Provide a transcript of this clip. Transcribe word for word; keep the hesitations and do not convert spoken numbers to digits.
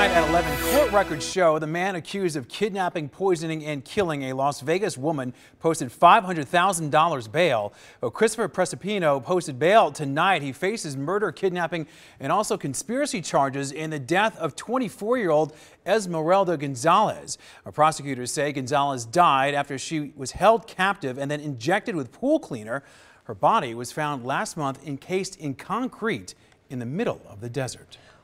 Tonight at eleven, court records show the man accused of kidnapping, poisoning, and killing a Las Vegas woman posted five hundred thousand dollars bail. Well, Christopher Prestipino posted bail tonight. He faces murder, kidnapping, and also conspiracy charges in the death of twenty-four-year-old Esmeralda Gonzalez. Our prosecutors say Gonzalez died after she was held captive and then injected with pool cleaner. Her body was found last month encased in concrete in the middle of the desert.